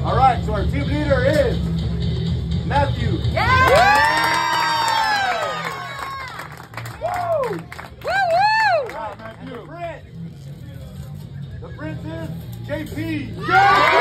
All right, so our team leader is Matthew. Yeah! Woo! Woo woo! All right, Matthew. The prince is JP. Yeah!